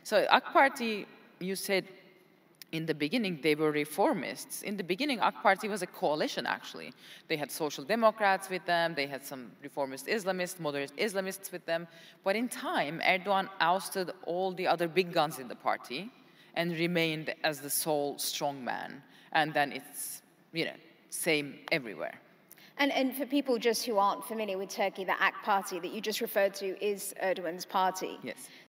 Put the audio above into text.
So AK Party, you said in the beginning they were reformists. In the beginning, AK Party was a coalition, actually. They had Social Democrats with them, they had some reformist Islamists, moderate Islamists with them. But in time, Erdogan ousted all the other big guns in the party and remained as the sole strongman. And then it's, you know, same everywhere. And for people just who aren't familiar with Turkey, the AK Party that you just referred to is Erdogan's party. Yes.